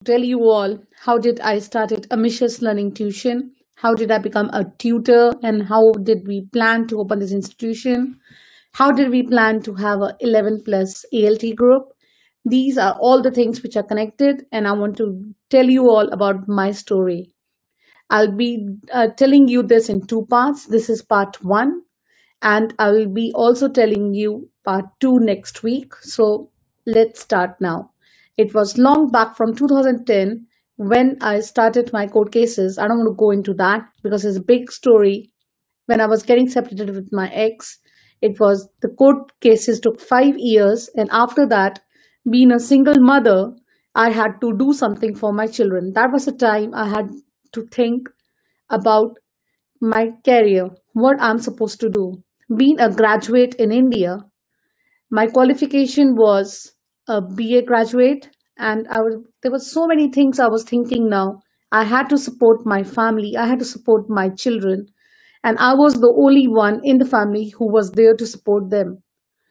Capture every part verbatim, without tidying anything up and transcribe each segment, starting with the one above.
tell you all how did I started ambitious learning tuition, how did I become a tutor, and how did we plan to open this institution, how did we plan to have a eleven plus A L T group. These are all the things which are connected, and I want to tell you all about my story. I'll be uh, telling you this in two parts. This is part one, and I will be also telling you part two next week. So let's start now. It was long back from two thousand ten when I started my court cases. I don't want to go into that because it's a big story. When I was getting separated with my ex, it was the court cases took five years, and after that, being a single mother, I had to do something for my children. That was the time I had to think about my career, what I'm supposed to do. Being a graduate in India, my qualification was a B A graduate, and I was there were so many things I was thinking now. I had to support my family, I had to support my children, and I was the only one in the family who was there to support them.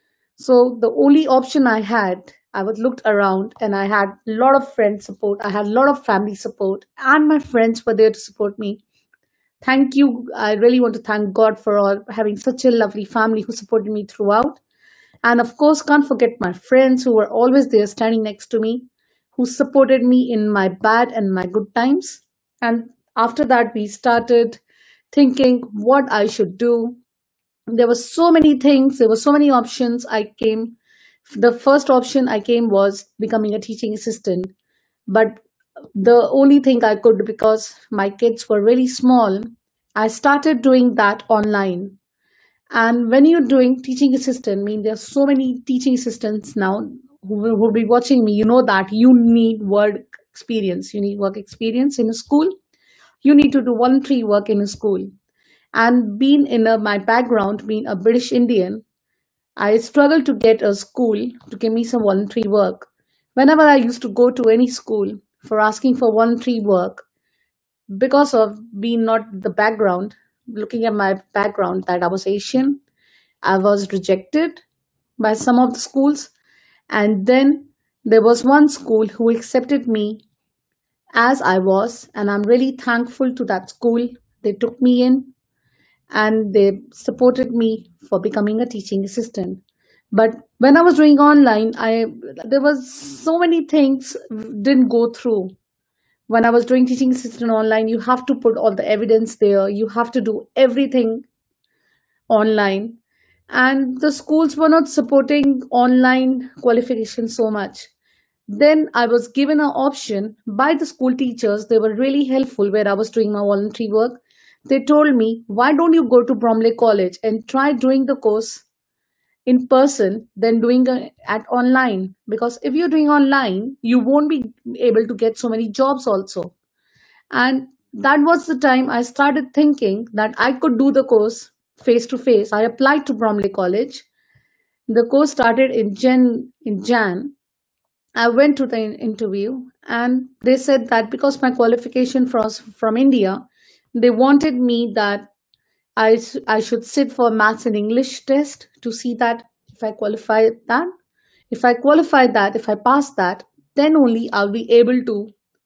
So the only option I had, I was looked around and I had a lot of friend support, I had a lot of family support, and my friends were there to support me. Thank you. I really want to thank God for all having such a lovely family who supported me throughout. And of course, can't forget my friends who were always there standing next to me, who supported me in my bad and my good times. And after that, we started thinking what I should do. There were so many things, there were so many options. I came, the first option I came was becoming a teaching assistant. But the only thing I could, because my kids were really small, I started doing that online. And when you're doing teaching assistant, I mean, there's so many teaching assistants now who will, who will be watching me. You know that you need work experience. You need work experience in a school. You need to do voluntary work in a school. And being in a, my background, being a British Indian, I struggled to get a school to give me some voluntary work. Whenever I used to go to any school for asking for voluntary work, because of being not the background, looking at my background that I was Asian, I was rejected by some of the schools. And then there was one school who accepted me as I was, and I'm really thankful to that school. They took me in and they supported me for becoming a teaching assistant. But when I was doing online, I there was so many things didn't go through. When I was doing teaching assistant online, you have to put all the evidence there. You have to do everything online. And the schools were not supporting online qualification so much. Then I was given an option by the school teachers. They were really helpful where I was doing my voluntary work. They told me, why don't you go to Bromley College and try doing the course in person than doing it at online? Because if you're doing online, you won't be able to get so many jobs also. And that was the time I started thinking that I could do the course face to face. I applied to Bromley College. The course started in Jan. In Jan, I went to the in- interview, and they said that because my qualification was from India, they wanted me that I, s- I should sit for maths and English test to see that if I qualify that. If I qualify that, if I pass that, then only I'll be able to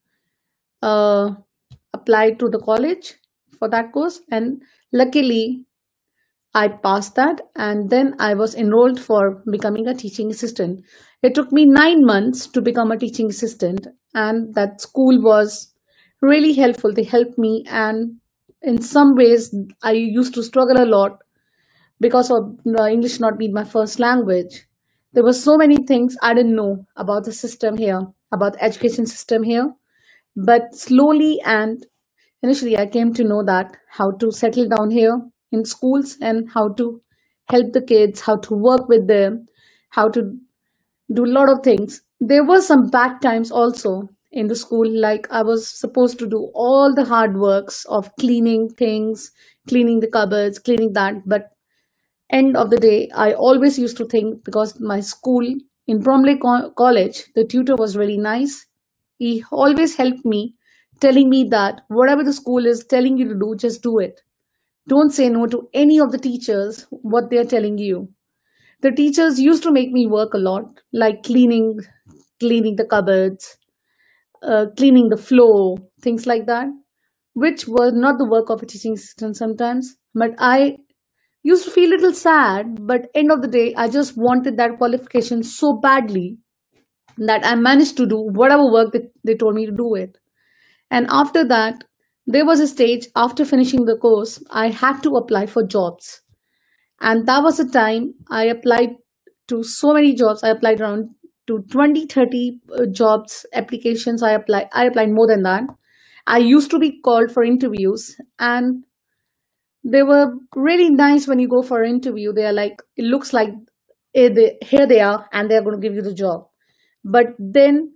uh, apply to the college for that course. And luckily, I passed that, and then I was enrolled for becoming a teaching assistant. It took me nine months to become a teaching assistant, and that school was really helpful. They helped me, and in some ways, I used to struggle a lot because of uh, English not being my first language. There were so many things I didn't know about the system here, about the education system here. But slowly and initially, I came to know that how to settle down here in schools and how to help the kids, how to work with them, how to do a lot of things. There were some bad times also in the school, like I was supposed to do all the hard works of cleaning things, cleaning the cupboards, cleaning that. But end of the day, I always used to think, because my school in Bromley Co- College, the tutor was really nice. He always helped me, telling me that whatever the school is telling you to do, just do it. Don't say no to any of the teachers, what they're telling you. The teachers used to make me work a lot, like cleaning, cleaning the cupboards, uh, cleaning the floor, things like that, which were not the work of a teaching assistant sometimes. But I used to feel a little sad. But end of the day, I just wanted that qualification so badly that I managed to do whatever work that they told me to do it. And after that, there was a stage after finishing the course, I had to apply for jobs. And that was the time I applied to so many jobs. I applied around to twenty, thirty uh, jobs, applications. I applied, I applied more than that. I used to be called for interviews, and they were really nice. When you go for an interview, they are like, it looks like eh, they, here they are, and they're going to give you the job. But then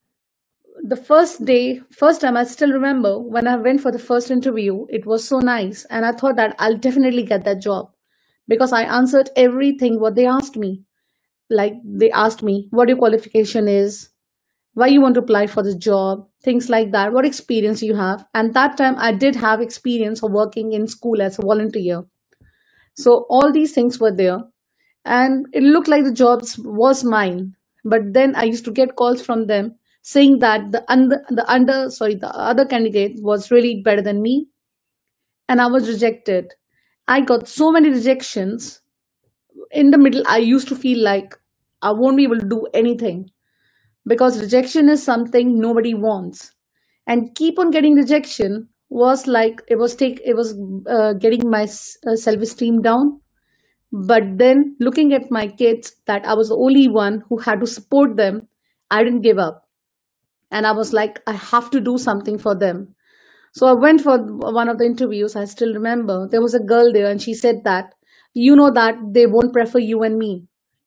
the first day, first time, I still remember when I went for the first interview, it was so nice. And I thought that I'll definitely get that job because I answered everything what they asked me. Like they asked me what your qualification is, why you want to apply for the job, things like that, what experience you have. And that time I did have experience of working in school as a volunteer. So all these things were there, and it looked like the jobs was mine. But then I used to get calls from them saying that the under the under sorry the other candidate was really better than me, and I was rejected. I got so many rejections. In the middle, I used to feel like I won't be able to do anything because rejection is something nobody wants. And keep on getting rejection was like it was take it was uh, getting my s- uh, self-esteem down. But then looking at my kids, that I was the only one who had to support them, I didn't give up. And I was like, I have to do something for them. So I went for one of the interviews. I still remember there was a girl there, and she said that, you know, that they won't prefer you and me.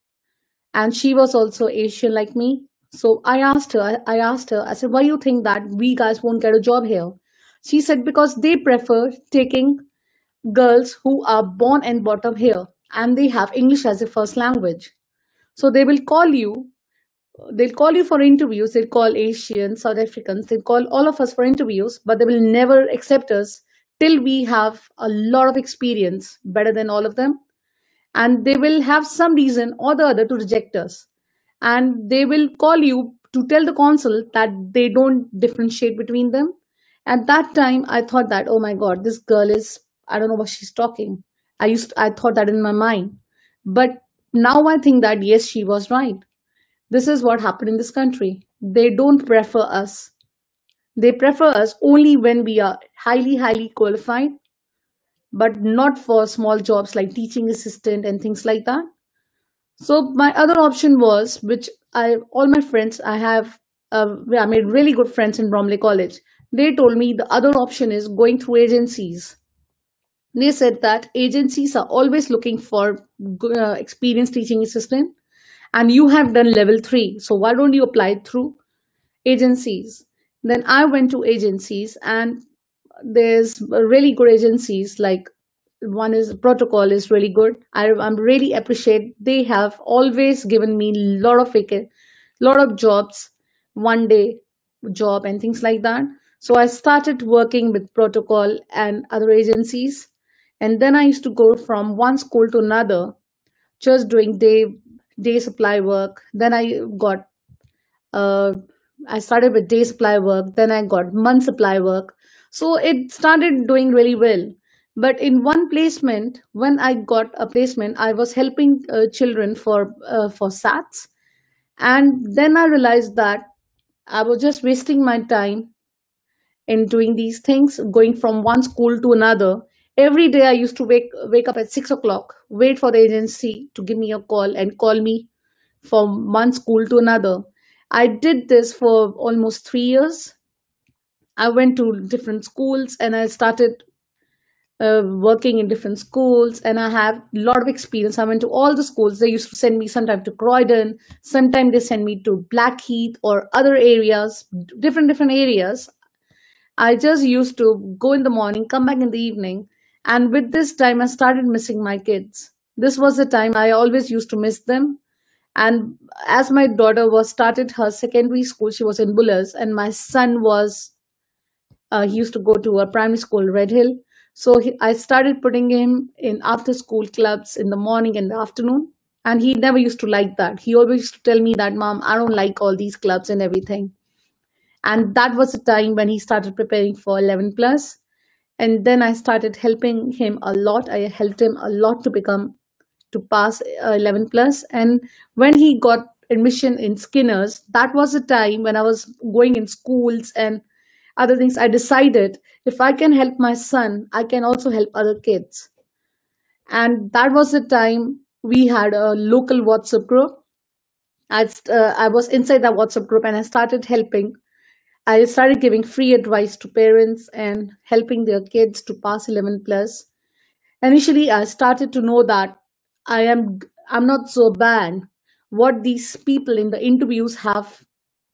And she was also Asian like me. So I asked her, I asked her, I said, why you think that we guys won't get a job here? She said, because they prefer taking girls who are born and brought up here and they have English as a first language. So they will call you, they'll call you for interviews, they'll call Asians, South Africans, they'll call all of us for interviews, but they will never accept us till we have a lot of experience better than all of them. And they will have some reason or the other to reject us. And they will call you to tell the consul that they don't differentiate between them. At that time, I thought that, oh my God, this girl is, I don't know what she's talking. I used, I thought that in my mind. But now I think that, yes, she was right. This is what happened in this country. They don't prefer us. They prefer us only when we are highly, highly qualified, but not for small jobs like teaching assistant and things like that. So my other option was, which I all my friends I have, uh, I made really good friends in Bromley College. They told me the other option is going through agencies. They said that agencies are always looking for uh, experienced teaching assistant, and you have done level three, so why don't you apply through agencies? Then I went to agencies, and there's really good agencies like one is Protocol is really good. I, I'm really appreciate they have always given me lot of vaca- lot of jobs, one day job and things like that. So I started working with Protocol and other agencies, and then I used to go from one school to another, just doing day day supply work. Then I got uh, I started with day supply work, then I got month supply work. So it started doing really well. But in one placement, when I got a placement, I was helping uh, children for uh, for SATs, and then I realized that I was just wasting my time in doing these things, going from one school to another. Every day I used to wake wake up at six o'clock, wait for the agency to give me a call and call me from one school to another. I did this for almost three years. I went to different schools and I started uh, working in different schools, and I have a lot of experience. I went to all the schools. They used to send me sometime to Croydon, sometimes they send me to Blackheath or other areas, different different areas. I just used to go in the morning, come back in the evening, and with this time I started missing my kids. This was the time I always used to miss them. And as my daughter was started her secondary school, she was in Bullers, and my son was uh, he used to go to a primary school, Red Hill. So he, I started putting him in after school clubs in the morning and the afternoon. And he never used to like that. He always used to tell me that, Mom, I don't like all these clubs and everything. And that was the time when he started preparing for eleven plus. And then I started helping him a lot. I helped him a lot to become to pass uh, eleven plus. And when he got admission in Skinner's, that was the time when I was going in schools and other things. I decided if I can help my son, I can also help other kids. And that was the time we had a local WhatsApp group. I, uh, I was inside that WhatsApp group and I started helping. I started giving free advice to parents and helping their kids to pass eleven plus. Initially, I started to know that I am I'm not so bad. What these people in the interviews have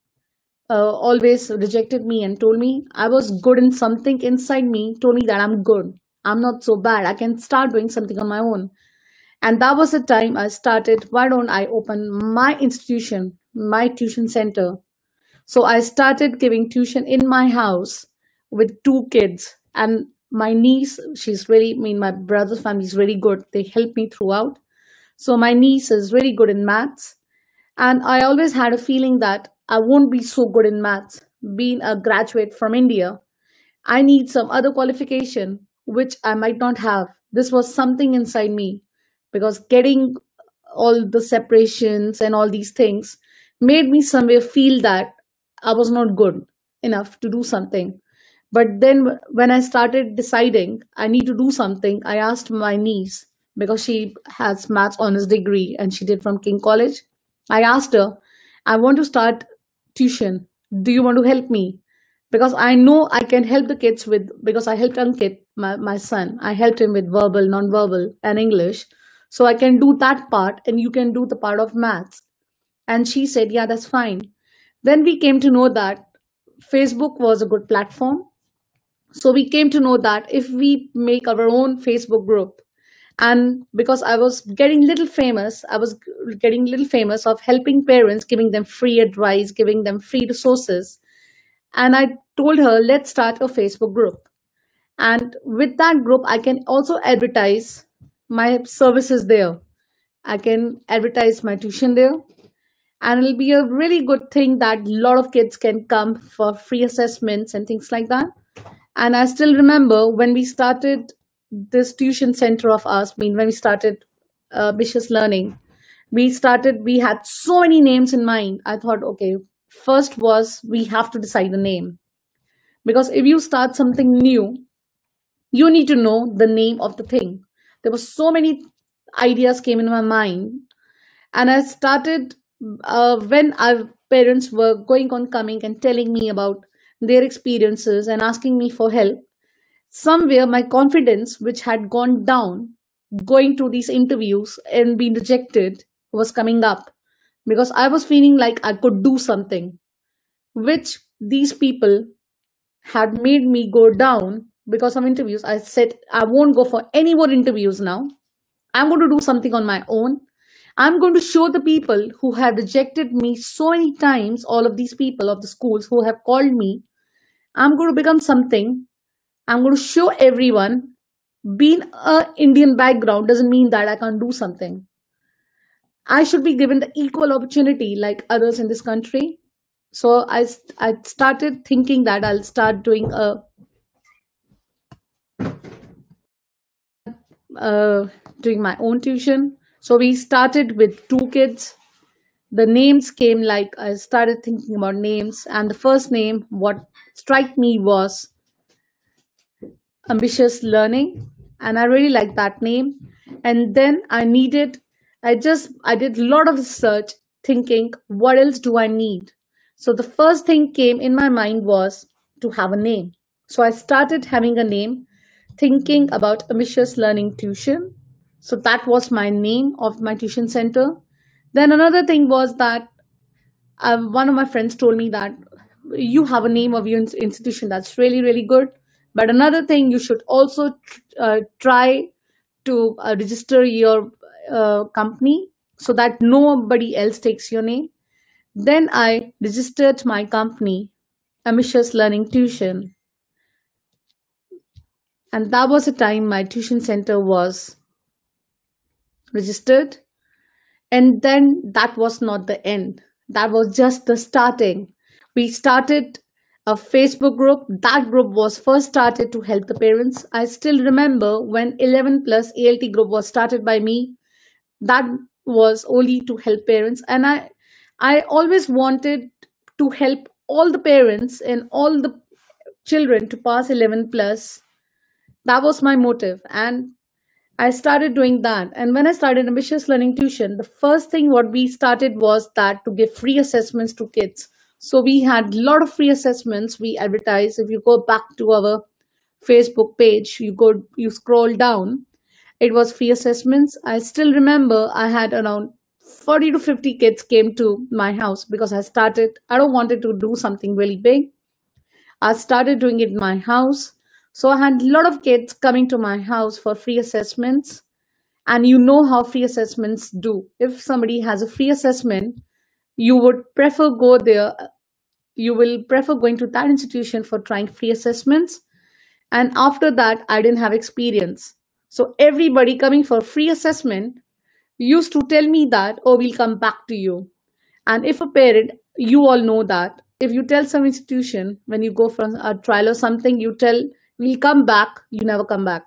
uh, always rejected me and told me I was good in something inside me, told me that I'm good. I'm not so bad. I can start doing something on my own. And that was the time I started, why don't I open my institution, my tuition center? So I started giving tuition in my house with two kids. And my niece, she's really, I mean, my brother's family is really good. They help me throughout. So my niece is really good in maths. And I always had a feeling that I won't be so good in maths. Being a graduate from India, I need some other qualification, which I might not have. This was something inside me because getting all the separations and all these things made me somewhere feel that I was not good enough to do something. But then when I started deciding I need to do something, I asked my niece, because she has maths honors degree and she did from King College. I asked her, I want to start tuition. Do you want to help me? Because I know I can help the kids with, because I helped Ankit, my, my son. I helped him with verbal, non-verbal, and English. So I can do that part and you can do the part of maths. And she said, yeah, that's fine. Then we came to know that Facebook was a good platform. So we came to know that if we make our own Facebook group, and because I was getting little famous, I was getting little famous of helping parents, giving them free advice, giving them free resources. And I told her, let's start a Facebook group. And with that group, I can also advertise my services there. I can advertise my tuition there. And it'll be a really good thing that a lot of kids can come for free assessments and things like that. And I still remember when we started this tuition center of ours, I mean, when we started uh, Ambitious Learning, we started, we had so many names in mind. I thought, okay, first was we have to decide a name. Because if you start something new, you need to know the name of the thing. There were so many ideas came in my mind. And I started, uh, when our parents were going on coming and telling me about their experiences and asking me for help, somewhere my confidence, which had gone down going to these interviews and being rejected, was coming up, because I was feeling like I could do something, which these people had made me go down because of interviews. I said, I won't go for any more interviews now. I'm going to do something on my own. I'm going to show the people who have rejected me so many times, all of these people of the schools who have called me, I'm going to become something. I'm going to show everyone being an Indian background doesn't mean that I can't do something. I should be given the equal opportunity like others in this country. So I, I started thinking that I'll start doing a, uh, doing my own tuition. So we started with two kids. The names came like I started thinking about names, and the first name, what struck me was Ambitious Learning, and I really liked that name. And then I needed, I just, I did a lot of research thinking, what else do I need? So the first thing came in my mind was to have a name. So I started having a name, thinking about Ambitious Learning Tuition. So that was my name of my tuition center. Then another thing was that uh, one of my friends told me that you have a name of your institution that's really, really good. But another thing, you should also uh, try to uh, register your uh, company so that nobody else takes your name. Then I registered my company, Ambitious Learning Tuition. And that was the time my tuition center was registered. And then that was not the end. That was just the starting. We started a Facebook group. That group was first started to help the parents. I still remember when eleven plus A L T group was started by me. That was only to help parents, and i i always wanted to help all the parents and all the children to pass eleven plus. That was my motive, and I started doing that. And when I started ambitious learning tuition, the first thing what we started was that to give free assessments to kids. So we had a lot of free assessments we advertised. If you go back to our Facebook page, you go you scroll down, it was free assessments. I still remember I had around forty to fifty kids came to my house because I started, I don't wanted to do something really big. I started doing it in my house. So I had a lot of kids coming to my house for free assessments. And you know how free assessments do. If somebody has a free assessment, you would prefer go there. You will prefer going to that institution for trying free assessments. And after that, I didn't have experience. So everybody coming for free assessment used to tell me that, oh, we'll come back to you. And if a parent, you all know that if you tell some institution when you go for a trial or something, you tell, we'll come back, you never come back.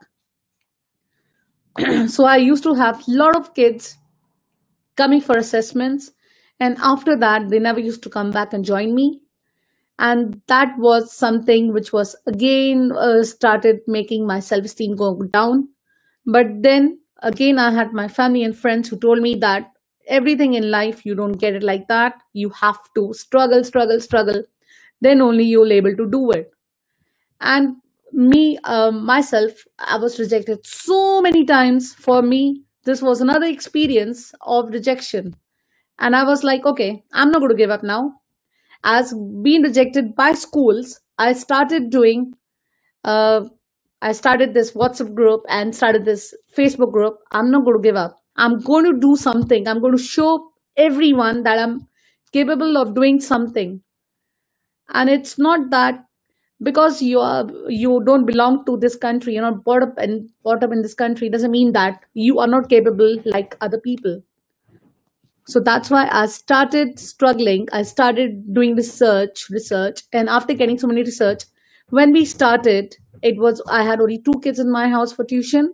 So I used to have a lot of kids coming for assessments. And after that, they never used to come back and join me. And that was something which was again uh, started making my self-esteem go down. But then again, I had my family and friends who told me that everything in life, you don't get it like that. You have to struggle, struggle, struggle. Then only you'll able to do it. And me, uh, myself, I was rejected so many times. For me, this was another experience of rejection. And I was like, okay, I'm not going to give up now. As being rejected by schools, I started doing, uh, I started this WhatsApp group and started this Facebook group. I'm not going to give up. I'm going to do something. I'm going to show everyone that I'm capable of doing something. And it's not that because you are you don't belong to this country, you're not brought up and brought up in this country, doesn't mean that you are not capable like other people. So that's why I started struggling. I started doing research, research, and after getting so many research, when we started, it was I had only two kids in my house for tuition,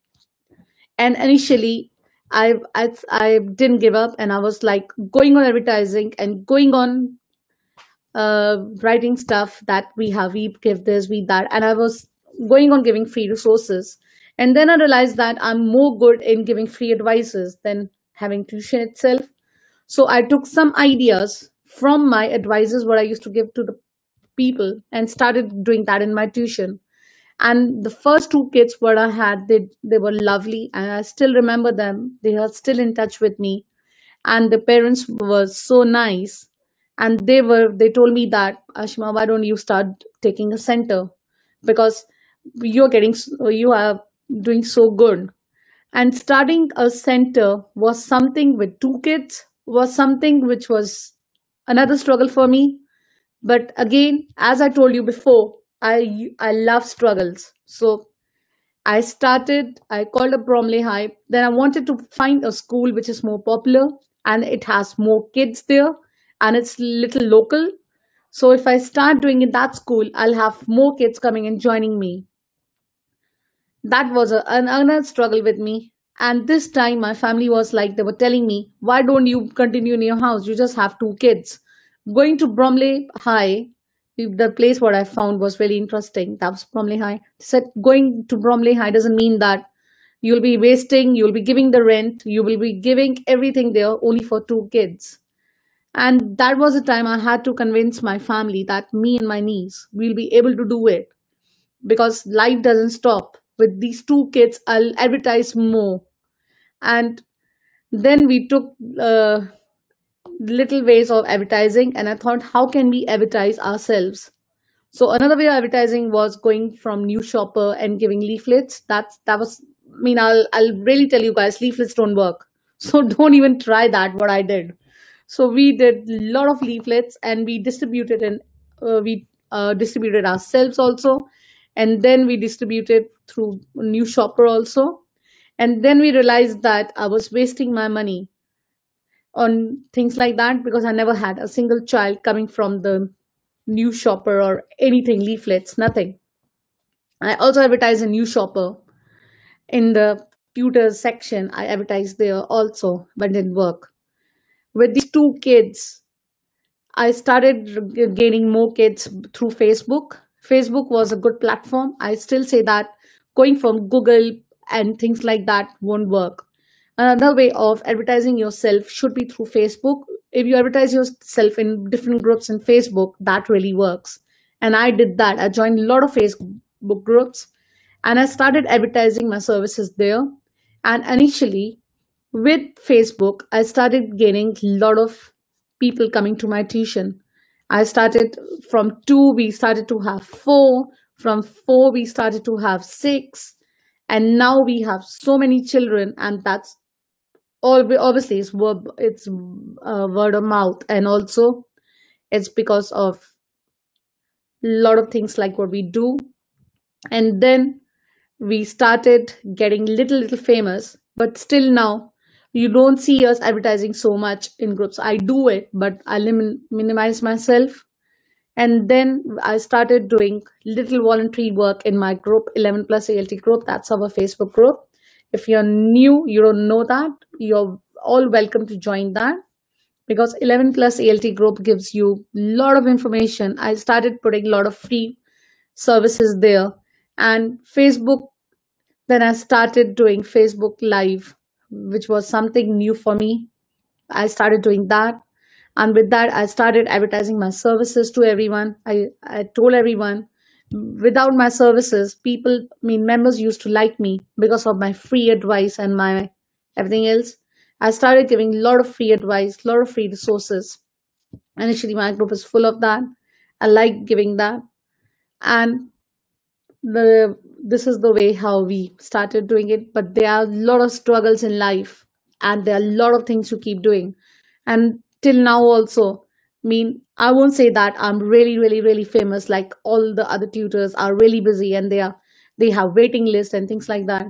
and initially, I I I didn't give up, and I was like going on advertising and going on uh, writing stuff that we have, we give this, we that, and I was going on giving free resources, and then I realized that I'm more good in giving free advices than having tuition itself. So I took some ideas from my advices, what I used to give to the people, and started doing that in my tuition. And the first two kids what I had, they they were lovely, and I still remember them. They are still in touch with me, and the parents were so nice, and they were they told me that, Ashima, why don't you start taking a center, because you're getting s- you are doing so good. And starting a center was something with two kids was something which was another struggle for me. But again, as I told you before, I I love struggles. So I started, I called up Bromley High. Then I wanted to find a school which is more popular and it has more kids there and it's little local. So if I start doing in that school, I'll have more kids coming and joining me. That was a, an, another struggle with me. And this time my family was like, they were telling me, why don't you continue in your house? You just have two kids. Going to Bromley High, the place what I found was really interesting. That was Bromley High. They said going to Bromley High doesn't mean that you'll be wasting, you'll be giving the rent, you will be giving everything there only for two kids. And that was the time I had to convince my family that me and my niece will be able to do it because life doesn't stop. With these two kids, I'll advertise more. And then we took uh, little ways of advertising, and I thought, how can we advertise ourselves? So another way of advertising was going from new shopper and giving leaflets. That's that was I mean, I'll I'll really tell you guys, leaflets don't work. So don't even try that, what I did. So we did a lot of leaflets and we distributed and uh, we uh, distributed ourselves also. And then we distributed through new shopper also. And then we realized that I was wasting my money on things like that because I never had a single child coming from the news shopper or anything, leaflets, nothing. I also advertise in news shopper. In the tutors section, I advertised there also, but didn't work. With these two kids, I started g- gaining more kids through Facebook. Facebook was a good platform. I still say that going from Google and things like that won't work. Another way of advertising yourself should be through Facebook. If you advertise yourself in different groups in Facebook, that really works. And I did that. I joined a lot of Facebook groups and I started advertising my services there. And initially, with Facebook, I started gaining a lot of people coming to my tuition. I started from two, we started to have four. From four, we started to have six. And now we have so many children, and that's all. Obviously, it's word, it's uh, word of mouth, and also it's because of a lot of things like what we do. And then we started getting little little famous, but still now you don't see us advertising so much in groups. I do it, but I lim- minimize myself. And then I started doing little voluntary work in my group, eleven plus A L T group. That's our Facebook group. If you're new, you don't know that, you're all welcome to join that, because eleven plus A L T group gives you a lot of information. I started putting a lot of free services there. And Facebook, then I started doing Facebook Live, which was something new for me. I started doing that. And with that, I started advertising my services to everyone. I, I told everyone, without my services, people, I mean, members used to like me because of my free advice and my everything else. I started giving a lot of free advice, a lot of free resources. Initially, my group is full of that. I like giving that. And the this is the way how we started doing it. But there are a lot of struggles in life, and there are a lot of things to keep doing. And till now also, I mean, I won't say that I'm really really really famous like all the other tutors are really busy and they are they have waiting list and things like that.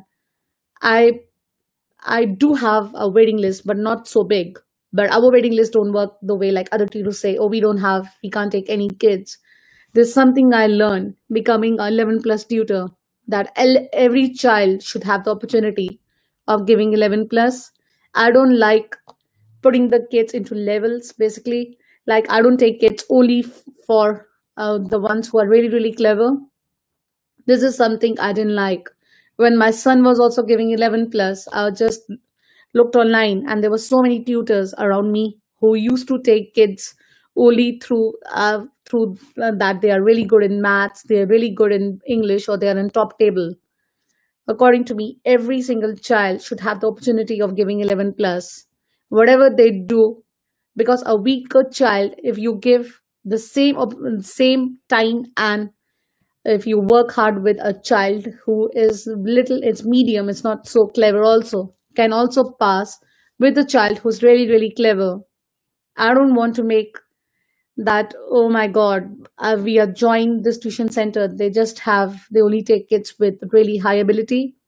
I i do have a waiting list, but not so big. But our waiting list don't work the way like other tutors say, oh, we don't have, we can't take any kids. There's something I learned becoming a eleven plus tutor, that el- every child should have the opportunity of giving eleven plus. I don't like putting the kids into levels basically. Like, I don't take kids only f- for uh, the ones who are really, really clever. This is something I didn't like. When my son was also giving eleven plus, I just looked online and there were so many tutors around me who used to take kids only through uh, through uh, that they are really good in maths, they are really good in English, or they are in top table. According to me, every single child should have the opportunity of giving eleven plus, whatever they do. Because a weaker child, if you give the same op- same time, and if you work hard with a child who is little, it's medium, it's not so clever also, can also pass with a child who's really really clever. I don't want to make that, oh my god, uh, we are joined this tuition center, they just have, they only take kids with really high ability.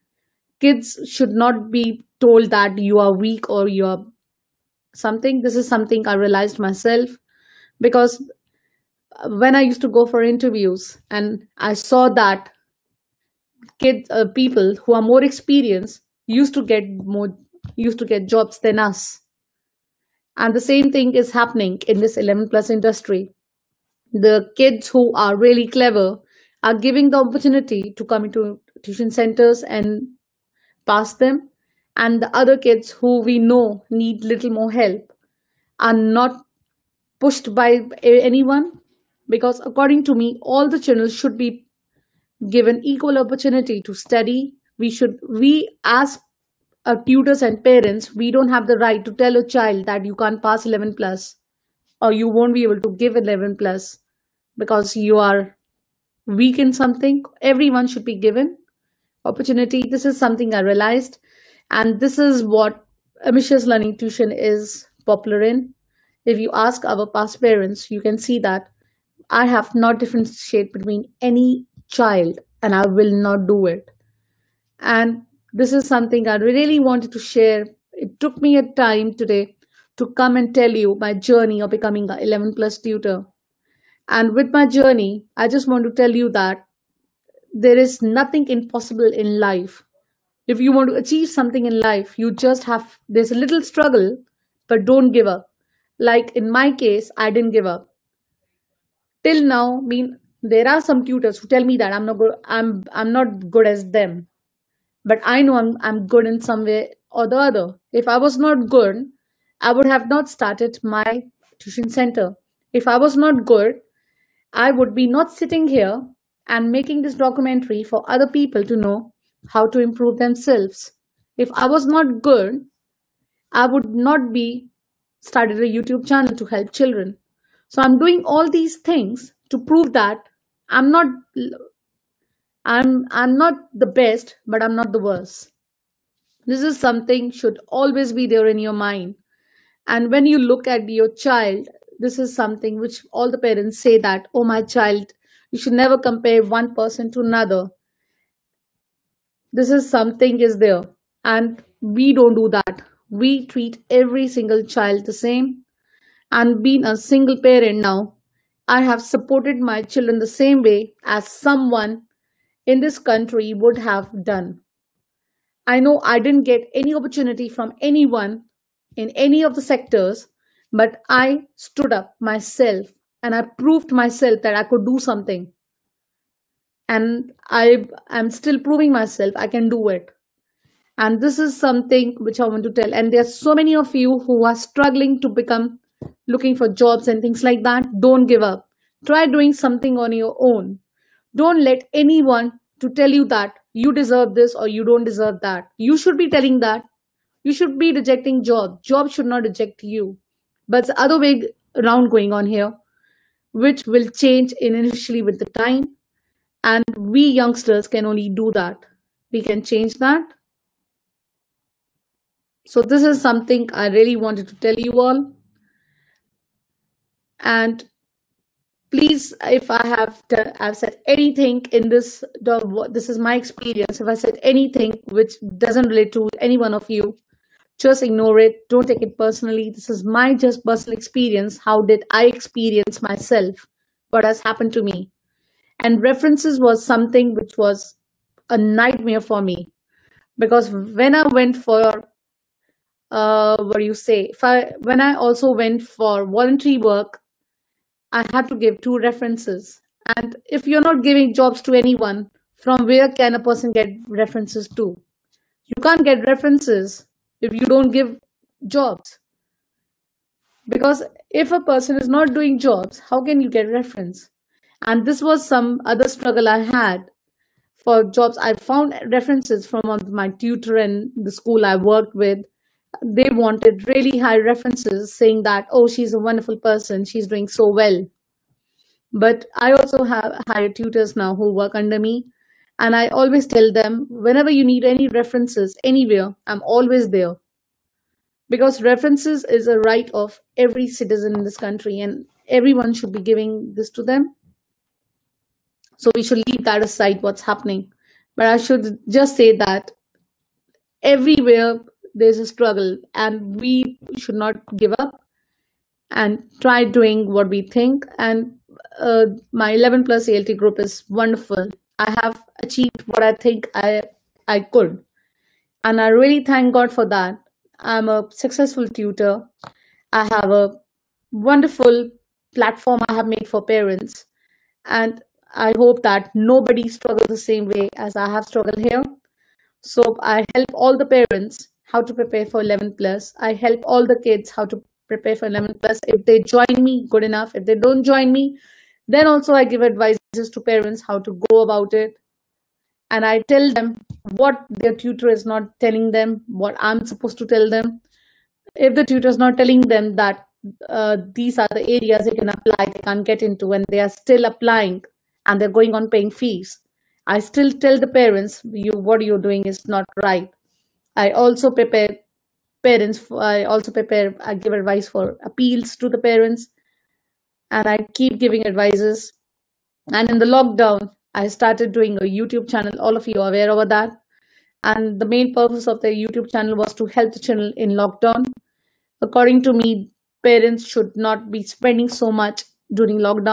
Kids should not be told that you are weak or you are something. This is something I realized myself, because when I used to go for interviews and I saw that kids, uh, people who are more experienced used to get more, used to get jobs than us. And the same thing is happening in this eleven plus industry. The kids who are really clever are giving the opportunity to come into tuition centers and pass them. And the other kids who we know need little more help are not pushed by a- anyone. Because according to me, all the children should be given equal opportunity to study. We should, we as uh, tutors and parents, we don't have the right to tell a child that you can't pass eleven plus or you won't be able to give eleven plus because you are weak in something. Everyone should be given opportunity. This is something I realized, and this is what ambitious learning tuition is popular in. If you ask our past parents, you can see that I have not differentiate between any child, and I will not do it. And this is something I really wanted to share. It took me a time today to come and tell you my journey of becoming a eleven plus tutor. And with my journey, I just want to tell you that there is nothing impossible in life. If you want to achieve something in life, you just have, there's a little struggle, but don't give up. Like in my case, I didn't give up. Till now, mean there are some tutors who tell me that I'm not good, I'm I'm not good as them. But I know I'm I'm good in some way or the other. If I was not good, I would have not started my tuition center. If I was not good, I would be not sitting here and making this documentary for other people to know how to improve themselves. If I was not good, I would not be started a YouTube channel to help children. So I'm doing all these things to prove that I'm not I'm I'm not the best, but I'm not the worst. This is something should always be there in your mind. And when you look at your child, this is something which all the parents say that, oh, my child, you should never compare one person to another. This is something is there. And we don't do that. We treat every single child the same. And being a single parent now, I have supported my children the same way as someone in this country would have done. I know I didn't get any opportunity from anyone in any of the sectors, but I stood up myself and I proved myself that I could do something. And I am still proving myself I can do it. And this is something which I want to tell. And there are so many of you who are struggling to become, looking for jobs and things like that. Don't give up. Try doing something on your own. Don't let anyone to tell you that you deserve this or you don't deserve that. You should be telling that. You should be rejecting job. Job should not reject you. But the other way around going on here, which will change initially with the time. And we youngsters can only do that. We can change that. So this is something I really wanted to tell you all. And please, if I have to, I've said anything in this, this is my experience. If I said anything which doesn't relate to any one of you, just ignore it. Don't take it personally. This is my just personal experience. How did I experience myself? What has happened to me? And references was something which was a nightmare for me. Because when I went for, uh, what do you say? If I, when I also went for voluntary work, I had to give two references. And if you're not giving jobs to anyone, from where can a person get references to? You can't get references if you don't give jobs. Because if a person is not doing jobs, how can you get reference? And this was some other struggle I had for jobs. I found references from my tutor and the school I worked with. They wanted really high references saying that, oh, she's a wonderful person. She's doing so well. But I also have hired tutors now who work under me. And I always tell them, whenever you need any references anywhere, I'm always there. Because references is a right of every citizen in this country and everyone should be giving this to them. So we should leave that aside, what's happening. But I should just say that everywhere there's a struggle and we should not give up and try doing what we think. And uh, my eleven plus A L T group is wonderful. I have achieved what I think I, I could. And I really thank God for that. I'm a successful tutor. I have a wonderful platform I have made for parents. And I hope that nobody struggles the same way as I have struggled here. So I help all the parents how to prepare for eleven plus. I help all the kids how to prepare for eleven plus. If they join me, good enough. If they don't join me, then also I give advices to parents how to go about it. And I tell them what their tutor is not telling them, what I'm supposed to tell them. If the tutor is not telling them that uh, these are the areas they can apply, they can't get into, and they are still applying and they're going on paying fees, I still tell the parents, you what you're doing is not right. I also prepare parents, for, I also prepare, I give advice for appeals to the parents, and I keep giving advices. And in the lockdown, I started doing a YouTube channel. All of you are aware of that. And the main purpose of the YouTube channel was to help the children in lockdown. According to me, parents should not be spending so much during lockdown.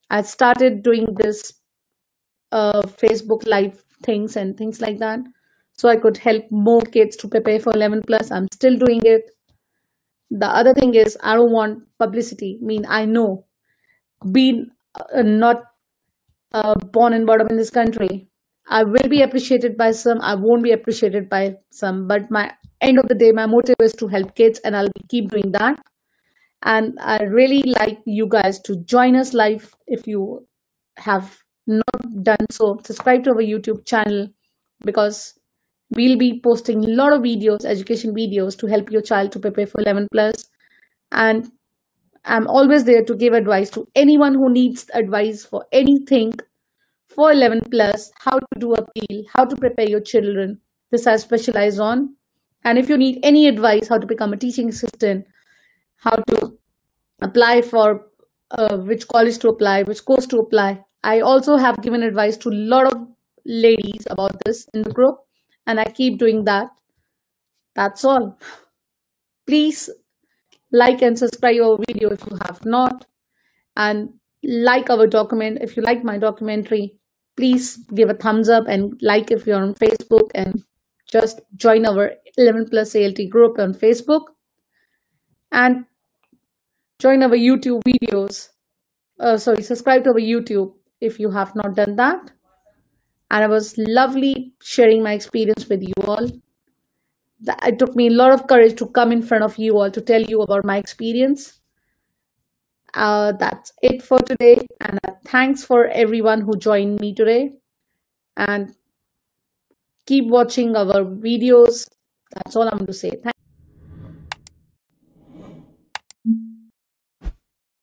I started doing this uh, Facebook live things and things like that, so I could help more kids to prepare for eleven plus. I'm still doing it. The other thing is, I don't want publicity. I mean, I know being uh, not uh, born and brought up in this country, I will be appreciated by some, I won't be appreciated by some, but my end of the day, my motive is to help kids, and I'll keep doing that. And I really like you guys to join us live. If you have not done so, subscribe to our YouTube channel, because we'll be posting a lot of videos, education videos, to help your child to prepare for eleven plus. And I'm always there to give advice to anyone who needs advice for anything for eleven plus, how to do appeal, how to prepare your children. This I specialize on. And if you need any advice, how to become a teaching assistant, how to apply for uh, which college to apply, which course to apply, I also have given advice to a lot of ladies about this in the group, and I keep doing that. That's all. Please like and subscribe our video if you have not, and like our document. If you like my documentary, please give a thumbs up and like if you're on Facebook, and just join our eleven plus A L T group on Facebook, and join our YouTube videos. Uh, sorry, subscribe to our YouTube if you have not done that. And it was lovely sharing my experience with you all. It took me a lot of courage to come in front of you all to tell you about my experience. Uh, that's it for today. And uh, thanks for everyone who joined me today. And keep watching our videos. That's all I'm going to say. Thank